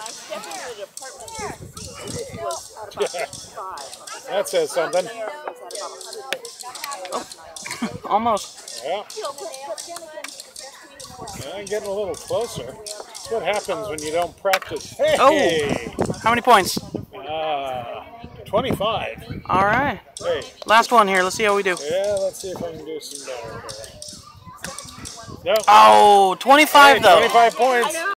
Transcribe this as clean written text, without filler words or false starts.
That says something. Oh, almost. Yeah. I'm getting a little closer. That's what happens when you don't practice. Hey! Oh! How many points? 25. All right. Hey. Last one here. Let's see how we do. Yeah, let's see if I can do some better here. Nope. Oh, 25 though. 25 points.